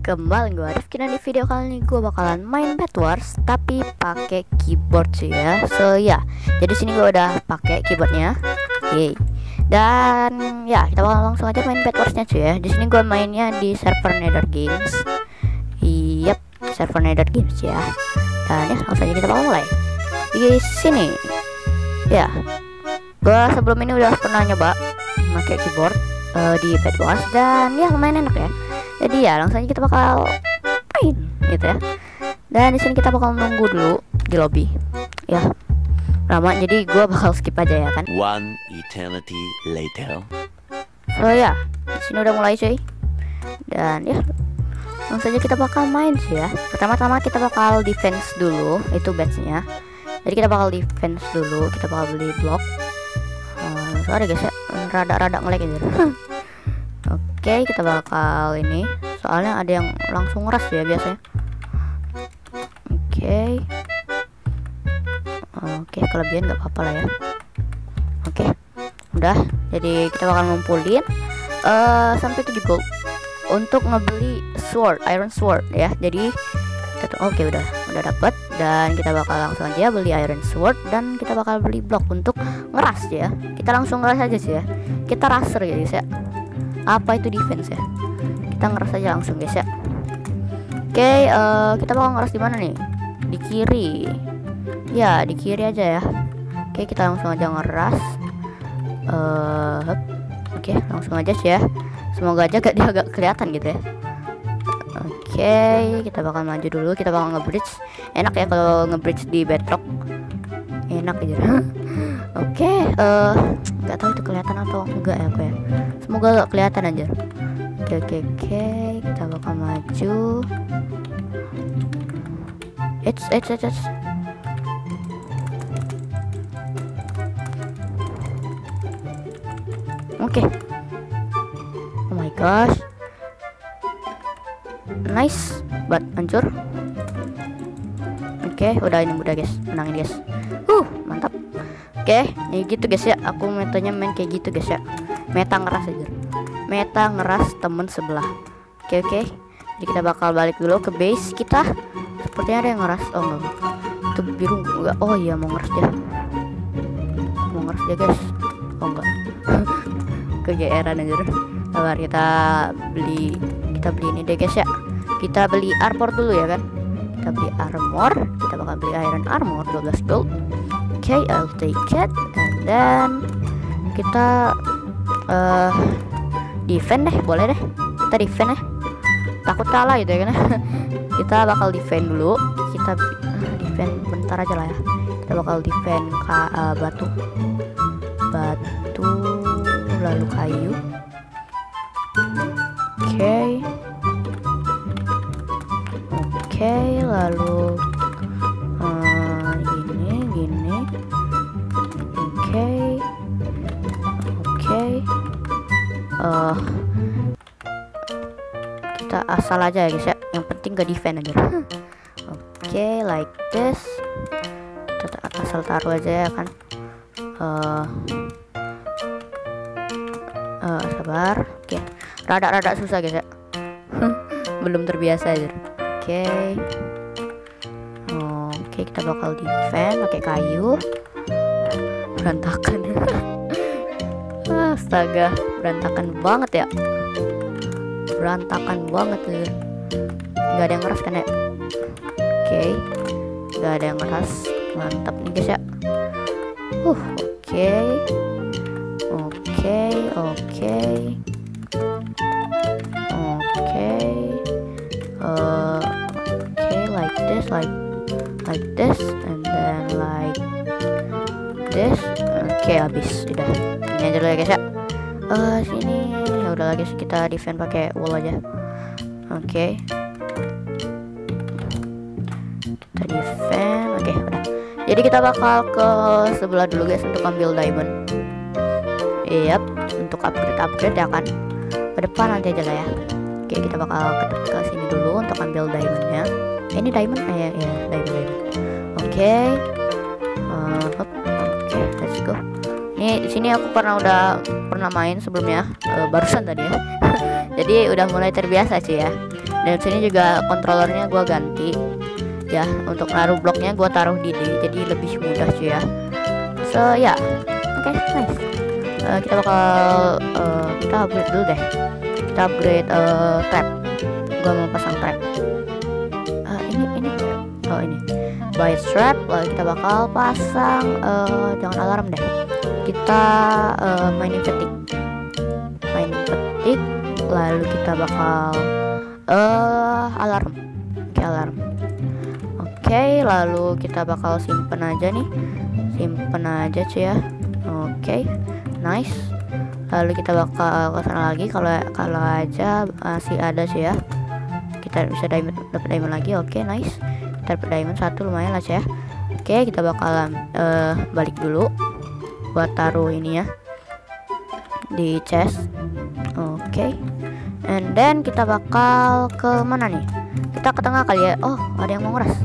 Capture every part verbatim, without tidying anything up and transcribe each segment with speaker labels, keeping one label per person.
Speaker 1: Kembali gue Rifki, dan di video kali ini gue bakalan main Bed Wars tapi pakai keyboard sih ya. So ya, jadi sini gue udah pakai keyboardnya. Yeay. Dan ya, kita bakal langsung aja main Bed Warsnya cuy ya. Di sini gue mainnya di server Nether Games. Yap, server Nether Games ya. Dan ya, langsung aja kita bakal mulai. Di sini. Ya. Gue sebelum ini udah pernah nyoba pakai keyboard uh, di Bed Wars dan ya lumayan enak ya. Jadi ya langsung aja kita bakal main gitu ya. Dan di sini kita bakal nunggu dulu di lobby. Ya. Lama, jadi gua bakal skip aja ya kan.
Speaker 2: One eternity later.
Speaker 1: So ya, di sini udah mulai cuy. Dan ya langsung aja kita bakal main sih ya. Pertama-tama kita bakal defense dulu, itu badge-nya. Jadi kita bakal defense dulu, kita bakal beli blok. Uh, sorry guys ya, rada-rada ngelag gitu. Oke, kita bakal ini, soalnya ada yang langsung ngeras ya biasanya. Oke, oke kelebihan nggak apa-apa lah ya. Oke, udah. Jadi kita bakal ngumpulin uh, sampai tujuh gold untuk ngebeli sword, iron sword ya. Jadi kita, oke udah, udah dapet. Dan kita bakal langsung aja beli iron sword dan kita bakal beli blok untuk ngeras ya. Kita langsung ngeras aja sih ya. Kita raser ya guys ya. Apa itu defense ya, kita ngeras aja langsung guys ya. Oke, okay, uh, kita bakal ngeras di mana nih? Di kiri ya, di kiri aja ya. Oke, okay, kita langsung aja ngeras. uh, Oke, okay, langsung aja sih ya. Semoga aja gak dia agak kelihatan gitu ya. Oke, okay, kita bakal maju dulu. Kita bakal nge-bridge. Enak ya kalau nge-bridge di bedrock, enak aja. Oke, okay, uh, nggak tahu itu kelihatan atau enggak ya, ya. Semoga gak kelihatan aja. Oke oke oke, kita bakal maju. It's it's it's, it's. Oke. Okay. Oh my gosh. Nice, but hancur. Oke, okay, udah ini mudah guys, menangin guys. Uh, mantap. Oke, okay, ya gitu guys ya. Aku metanya main kayak gitu guys ya. Meta ngeras aja. Meta ngeras temen sebelah. Oke okay, oke. Okay. Jadi kita bakal balik dulu ke base kita. Sepertinya ada yang ngeras. Oh enggak. Itu biru enggak. Oh iya mau ngeras dia. Mau ngeras dia guys. Oh enggak. Kegeeran aja. Sabar, kita beli kita beli ini deh guys ya. Kita beli armor dulu ya kan. Kita beli armor. Kita bakal beli iron armor dua belas gold. Oke, okay, I'll take it. And then kita uh, defend deh, boleh deh. Kita defend deh. Takut kalah gitu ya kan. Kita bakal defend dulu. Kita uh, defend bentar aja lah ya. Kita bakal defend ka, uh, batu, batu, lalu kayu. Oke, okay. Oke, okay, lalu Oke, oke, uh, kita asal aja ya guys ya. Yang penting gak defend aja. Oke, okay, like this. Kita asal taruh aja ya kan. Uh, uh, sabar. Oke, okay. Rada-rada susah guys ya. Belum terbiasa aja. Oke, okay. Oke, okay, kita bakal defend pakai kayu. Berantakan. Astaga, berantakan banget ya. Berantakan banget ya. Gak ada yang ngeras kan ya. Oke, okay. Gak ada yang ngeras. Mantap nih guys ya. Uh, oke, oke, oke, oke, oke, like this, like like this, and then like this. Oke, okay, habis udah ini aja dulu ya guys ya. Uh, sini ya udah lagi kita defend pakai wall aja. Oke, okay. Kita defend. Oke, okay, udah. Jadi kita bakal ke sebelah dulu guys untuk ambil diamond. Yap, untuk upgrade upgrade ya kan. Ke depan nanti aja lah ya. Oke, okay, kita bakal ke, ke sini dulu untuk ambil diamondnya. Eh, ini diamond eh, ya, ya diamond diamond. Oke. Okay. Uh, let's go. Ini di sini aku pernah udah pernah main sebelumnya, uh, barusan tadi ya. Jadi udah mulai terbiasa sih ya. Dan sini juga kontrolernya gue ganti ya, untuk naruh bloknya gue taruh di D, jadi lebih mudah cuy ya. So ya, oke, okay, nice. Uh, kita bakal uh, kita upgrade dulu deh. Kita upgrade uh, trap. Gue mau pasang trap. Uh, ini ini oh ini buy trap. Lalu kita bakal pasang uh, jangan alarm deh. Kita uh, mainin petik, mainin petik. Lalu kita bakal uh, alarm. Oke, okay, alarm. Oke, okay, lalu kita bakal simpen aja nih, simpen aja cuy ya. Oke, okay, nice. Lalu kita bakal ke sana lagi kalau kalau aja masih ada sih ya. Kita bisa diamond, dapat diamond lagi. Oke, okay, nice. Kita dapat diamond satu, lumayan lah sih ya. Oke, okay, kita bakalan uh, balik dulu buat taruh ini ya di chest. Oke, okay. And then kita bakal ke mana nih? Kita ke tengah kali ya. Oh, ada yang mau ngeras.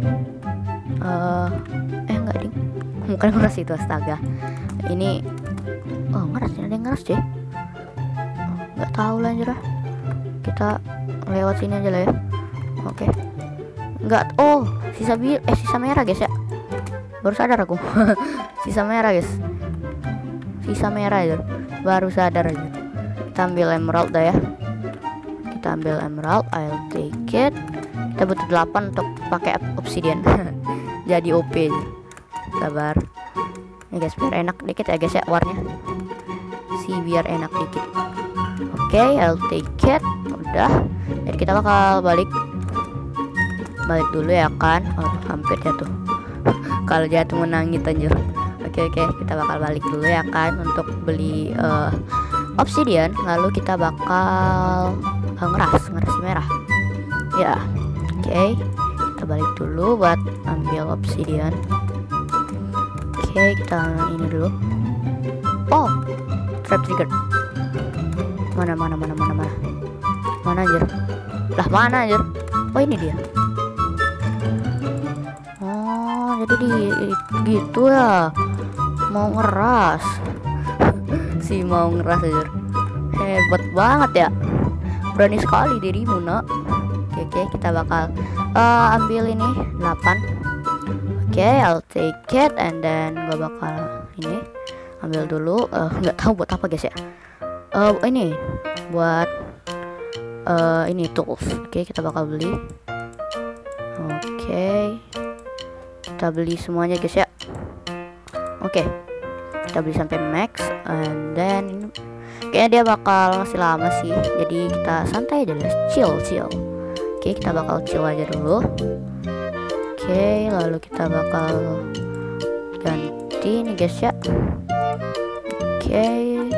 Speaker 1: Uh, eh enggak ding, bukan ngeras itu, astaga. Ini oh ngeras, ada yang ngeras sih. Oh, nggak tahu lah anjir. Kita lewat sini aja lah ya. Oke. Okay. Enggak. Oh, sisa bir eh sisa merah guys ya. Baru sadar aku. Sisa merah guys. Sisa merah aja. Baru sadar aja. Kita ambil emerald dah ya. Kita ambil emerald, I'll take it. Kita butuh delapan untuk pakai obsidian. Jadi O P. Sabar. Ini guys, biar enak dikit ya guys ya warnanya. Si biar enak dikit. Oke, okay, I'll take it. Udah. Jadi kita bakal balik. Balik dulu ya kan. Oh, hampir jatuh. Kalau jatuh menangis anjir. Oke okay, oke, okay. Kita bakal balik dulu ya kan untuk beli uh, obsidian. Lalu kita bakal uh, ngeras, ngeras merah. Ya. Oke. Okay. Kita balik dulu buat ambil obsidian. Oke, okay, kita ini dulu. Oh, trap trigger. Mana mana mana mana mana. Mana anjir? Lah mana anjir? Oh ini dia. Oh jadi di gitu ya. Mau ngeras. Si mau ngeras anjir. Hebat banget ya. Berani sekali dirimu nak. Oke okay, okay, kita bakal uh, ambil ini delapan. Oke, okay, I'll take it and then gue bakal ini ambil dulu. Nggak uh, tahu buat apa guys ya. Uh, ini buat uh, ini tools. Oke, okay, kita bakal beli. Oke, okay. Kita beli semuanya guys ya. Oke, okay. Kita beli sampai max and then kayaknya dia bakal masih lama sih. Jadi kita santai aja guys, chill chill. Oke, okay, kita bakal chill aja dulu. Oke, okay, lalu kita bakal ganti nih guys ya. Oke, okay.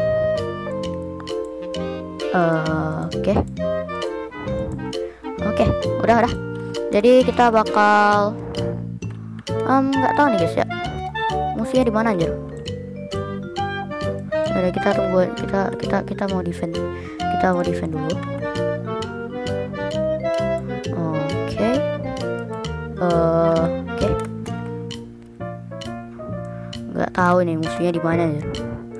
Speaker 1: uh, oke, okay. oke, okay, udah udah. Jadi kita bakal nggak um, tahu nih guys ya. Musuhnya di mana anjir? Udah kita tunggu, kita kita kita mau defend, kita mau defend dulu. Uh, Oke, okay. Nggak tahu nih musuhnya di mana ya.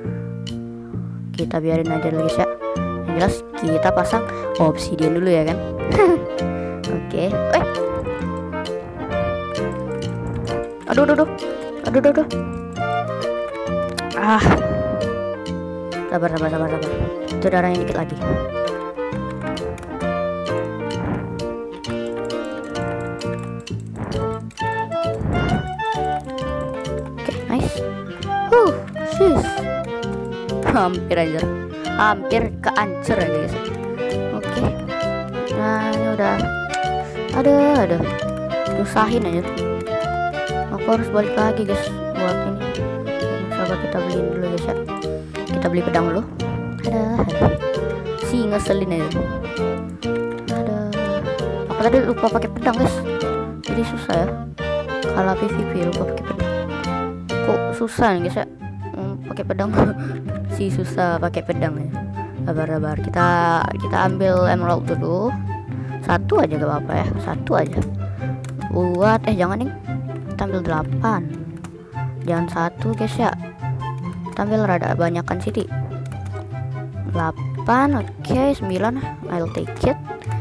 Speaker 1: Kita biarin aja dulu guys ya. Yang jelas kita pasang obsidian dulu ya kan. Oke, okay. eh, aduh, aduh, aduh, aduh, aduh, aduh. Ah, sabar, sabar, sabar, sabar. Itu darahnya dikit lagi. Hampir aja, hampir keancur aja guys. Oke, nah ini udah, ada, ada, usahin aja. Aku harus balik lagi guys buat ini. Sabar, kita beliin dulu guys ya. Kita beli pedang dulu. Ada, ada. Si ngeselin aja. Ada. Aku tadi lupa pakai pedang guys. Jadi susah ya. Kalau P V P lupa pakai pedang. Kok susah nih guys ya? Hmm, pakai pedang. Si susah pakai pedang ya. Sabar-sabar, kita kita ambil emerald dulu. Satu aja gak apa-apa ya, satu aja. Buat eh jangan nih. Kita ambil delapan. Jangan satu guys ya. Kita ambil rada banyakan sini. delapan, oke, okay, sembilan. I'll take it. Oke,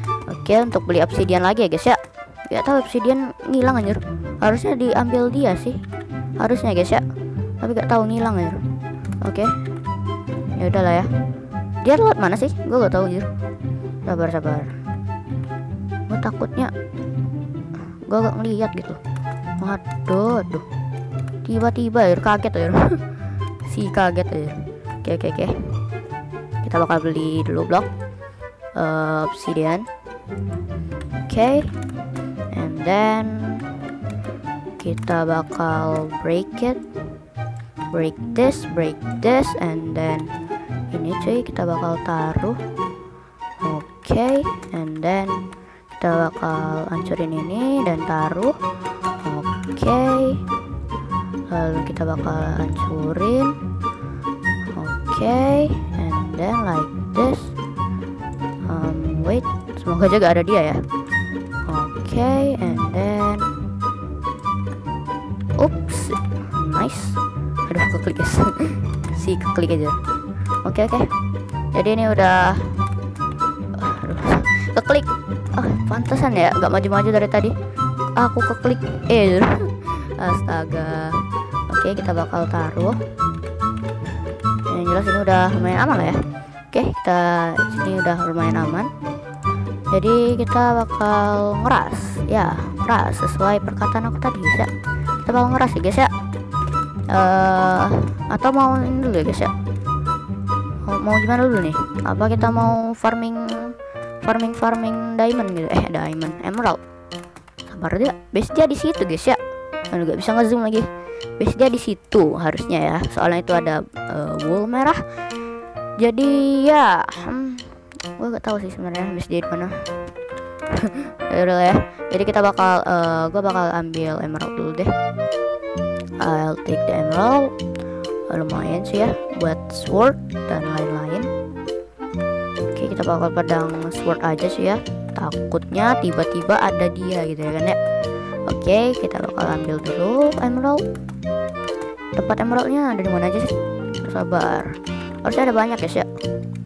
Speaker 1: Oke, untuk beli obsidian lagi ya guys ya. Gak tahu obsidian ngilang anjir. Harusnya diambil dia sih. Harusnya guys ya. Tapi gak tahu ngilang anjir. Oke. Ya udahlah ya. Dia lewat mana sih? Gue gak tahu anjir. Sabar sabar. Gue takutnya gue gak ngeliat gitu. Waduh, aduh. Tiba-tiba ya kaget ya. Si kaget ya. Oke oke oke. Kita bakal beli dulu blok uh, obsidian. Oke. Okay. And then kita bakal break it. Break this, break this, and then ini cuy kita bakal taruh. Oke, okay. And then kita bakal hancurin ini dan taruh. Oke, okay. Lalu kita bakal hancurin. Oke, okay. And then like this. Um, wait, semoga aja gak ada dia ya. Oke, okay. And then, oops, nice. Aduh, keklik guys. Si keklik aja. Oke okay, oke. Okay. Jadi ini udah, aduh, keklik. Oh, pantesan ya, gak maju-maju dari tadi. Aku keklik. Eh, astaga. Oke, okay, kita bakal taruh. Yang jelas ini udah lumayan aman lah ya. Oke, okay, kita sini udah lumayan aman. Jadi kita bakal ngeras, ya, ngeras sesuai perkataan aku tadi ya. Kita bakal ngeras ya guys ya. Uh, atau mau ini dulu ya guys ya. Mau, mau gimana dulu nih? Apa kita mau farming, farming, farming diamond gitu? Eh, diamond, emerald. Sabar aja, base dia di situ guys ya. Aduh, gak bisa ngezoom lagi. Base dia di situ harusnya ya. Soalnya itu ada uh, wool merah. Jadi ya, hmm, gue gak tahu sih sebenarnya base dia di mana. Ya udah ya. Jadi kita bakal, uh, gue bakal ambil emerald dulu deh. I'll take the emerald. Lumayan sih ya buat sword dan lain-lain. Oke, kita bakal pedang sword aja sih ya. Takutnya tiba-tiba ada dia gitu ya kan ya. Oke, kita bakal ambil dulu emerald. Tempat emeraldnya ada di mana aja sih? Sabar. Harusnya ada banyak guys ya.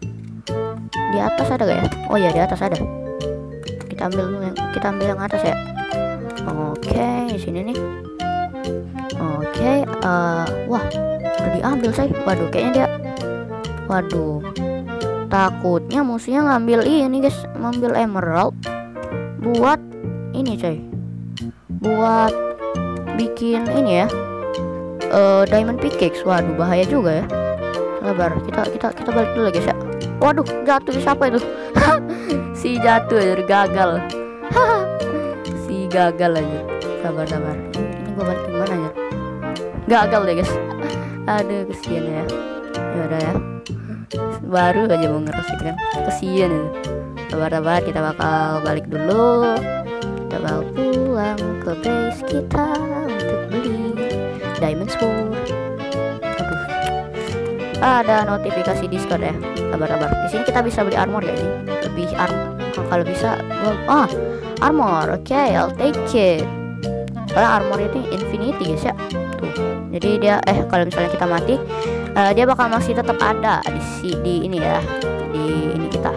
Speaker 1: Di atas ada gak ya? Oh ya, di atas ada. Kita ambil yang kita ambil yang atas ya. Oke, di sini nih. Oke, okay, uh, wah, udah diambil say. Waduh, kayaknya dia, waduh, takutnya musuhnya ngambil ini guys, ngambil emerald buat ini coy, buat bikin ini ya, uh, diamond pickaxe. Waduh, bahaya juga ya. Sabar, kita kita kita balik dulu guys ya. Waduh, jatuh siapa itu? Si jatuh aja, gagal. Si gagal aja. Sabar sabar. Ini gua balik gimana ya? Gagal deh guys. Aduh, kesian ya. Ya udah ya. Baru aja mau ngerusin kan. Kesian ya. Sabar-sabar, kita bakal balik dulu. Kita bakal pulang ke base kita untuk beli diamond sword. Aduh. Ada notifikasi Discord ya. Sabar-sabar. Di sini kita bisa beli armor gak sih? Lebih armor. Kalau bisa, gua, ah, armor. Oke, okay, I'll take it. Karena armor itu infinity guys ya. Tuh. Jadi dia eh kalau misalnya kita mati, uh, dia bakal masih tetap ada di si di ini ya. Di ini kita.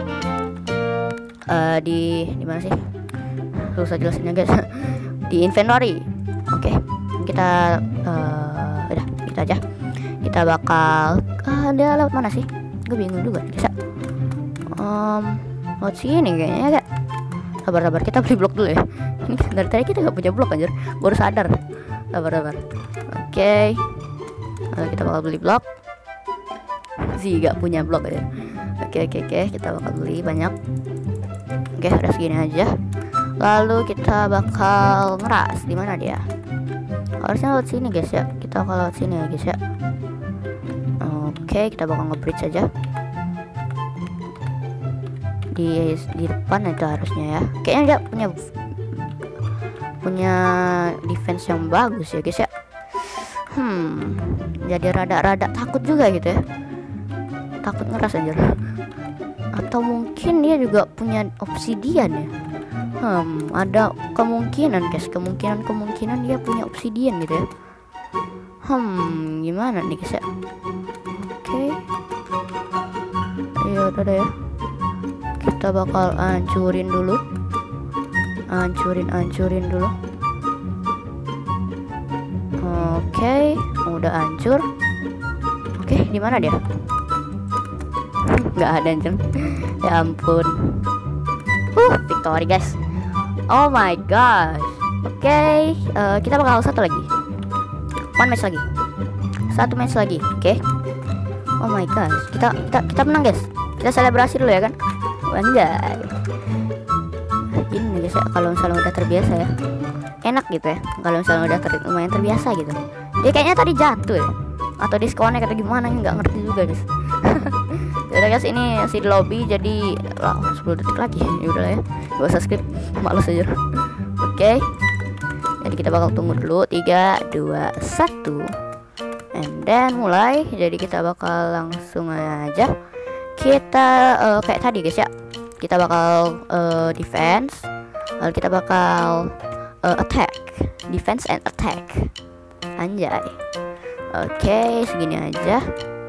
Speaker 1: Uh, di di mana sih? Susah jelasinnya guys. Di inventory. Oke. Okay. Kita uh, udah kita aja. Kita bakal uh, ada lewat mana sih? Gue bingung juga guys ya. Um, lewat sini kayaknya gak. Sabar-sabar, kita beli blok dulu ya. Ini dari tadi kita gak punya blok anjir. Baru sadar. Sabar-sabar. Oke, okay. Lalu kita bakal beli blok. Sih gak punya blok aja. Oke okay, oke okay, oke, okay. Kita bakal beli banyak. Oke, okay, udah segini aja. Lalu kita bakal ngeras. Di mana dia? Harusnya lewat sini guys ya. Kita bakal lewat sini ya guys ya. Oke, okay, kita bakal nge-bridge aja. Di di depan itu harusnya ya. Kayaknya dia punya punya defense yang bagus ya guys ya. Hmm, jadi rada-rada takut juga gitu ya. Takut ngeras aja. Atau mungkin dia juga punya obsidian ya. Hmm, ada kemungkinan guys, kemungkinan-kemungkinan dia punya obsidian gitu ya. Hmm, gimana nih guys ya? Oke. Okay. Ya udah deh ya. kita bakal hancurin dulu, hancurin hancurin dulu. Oke, udah hancur. Oke, di mana dia? Nggak ada anjir. Ya ampun. Uh, victory guys. Oh my gosh. Oke, uh, kita bakal satu lagi. One match lagi. Satu match lagi. Oke. Oh my gosh. Kita kita kita menang guys. Kita selebrasi dulu ya kan. Anjay. Ini guys ya, kalau misalnya udah terbiasa ya, enak gitu ya. Kalau misalnya udah ter lumayan terbiasa gitu. Dia kayaknya tadi jatuh ya, atau disconnect atau gimana, nggak ngerti juga guys. Yaudah guys, ini si lobby jadi lah, sepuluh detik lagi. Yaudah lah ya, gak usah skip, malu aja. Oke, jadi kita bakal tunggu dulu. Tiga, dua, satu, and then mulai. Jadi kita bakal langsung aja kita uh, kayak tadi guys ya. Kita bakal uh, defense, lalu kita bakal uh, attack, defense and attack. Anjay. Oke, segini aja.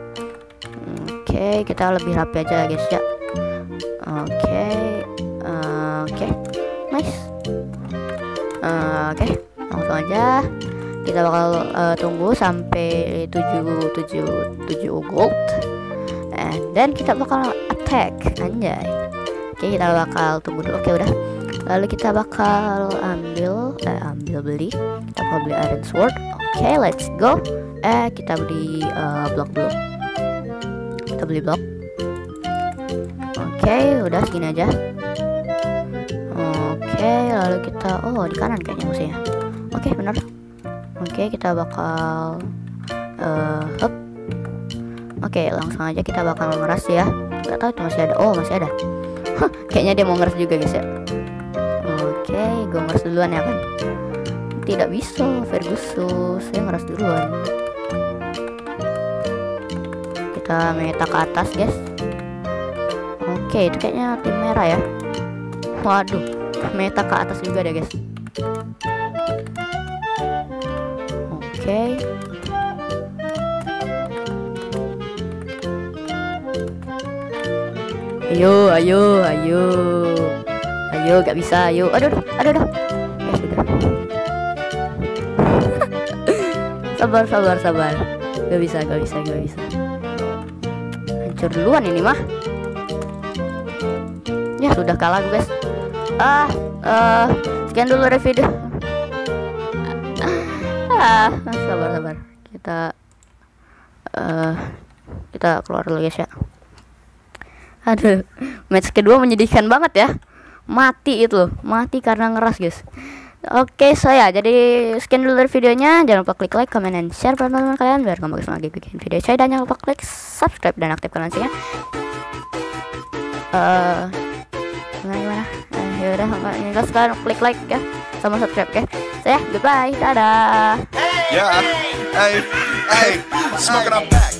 Speaker 1: Oke, kita lebih rapi aja guys ya. Oke, uh, oke, nice. Uh, oke, langsung aja. Kita bakal uh, tunggu sampai tujuh tujuh tujuh gold, and then kita bakal attack. Anjay. Oke, kita bakal tunggu dulu. Oke, udah. Lalu kita bakal ambil eh, ambil beli. Kita bakal beli iron sword. Oke, let's go. Eh, kita beli uh, blok dulu. Kita beli blok. Oke, udah segini aja. Oke, lalu kita oh di kanan kayaknya musuhnya. Oke, benar. Oke, kita bakal uh, up. Oke, langsung aja kita bakal ngeras ya. Gak tahu itu masih ada. Oh, masih ada. Kayaknya dia mau ngeras juga guys ya. Oke, gue ngeras duluan ya kan. Tidak bisa, Ferguson, saya ngeras duluan. Kita meta ke atas guys. Oke, itu kayaknya tim merah ya. Waduh, meta ke atas juga deh guys. Oke. Ayo, ayo, ayo, ayo, gak bisa, ayo, aduh, aduh, aduh, ya sudah. Sabar, sabar, sabar, gak bisa, gak bisa, gak bisa. Hancur duluan ini mah. Ya sudah kalah guys. Ah, uh, sekian dulu review. Ah, sabar, sabar. Kita, uh, kita keluar dulu guys ya. Aduh, match kedua menyedihkan banget ya. Mati itu, mati karena ngeras guys. Oke, so ya, jadi sekian dulu dari videonya. Jangan lupa klik like, comment, dan share pada teman-teman kalian biar kamu lagi bikin video saya. Dan jangan lupa klik subscribe dan aktifkan loncengnya. Uh, gimana gimana? Uh, yaudah, tinggal sekarang klik like ya, sama subscribe ya. Saya goodbye, dadah.
Speaker 3: Yeah, hey, hey, smoking up back.